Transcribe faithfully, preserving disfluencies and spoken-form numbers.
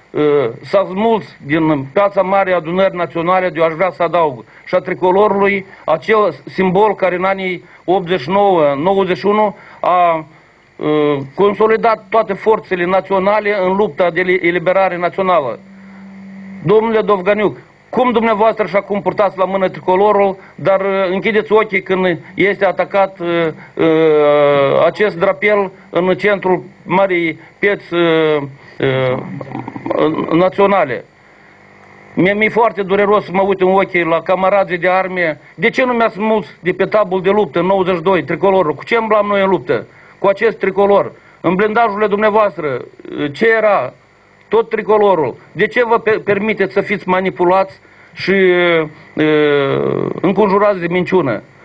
s-a smuls din Piața Mare Adunării Naționale, de eu aș vrea să adaug, și a tricolorului, acel simbol care în anii optzeci și nouă nouăzeci și unu a consolidat toate forțele naționale în lupta de eliberare națională. Domnule Dovganiuc, cum dumneavoastră și acum purtați la mână tricolorul, dar închideți ochii când este atacat uh, uh, acest drapel în centrul marii pieți uh, uh, naționale. Mi-e mi foarte dureros să mă uit în ochii la camarazii de arme. De ce nu mi-ați smuls de pe tabul de luptă în nouăzeci și doi tricolorul? Cu ce îmblam noi în luptă? Cu acest tricolor. În blindajurile dumneavoastră, ce era? Tot tricolorul. De ce vă permiteți să fiți manipulați și uh, înconjurați de minciună?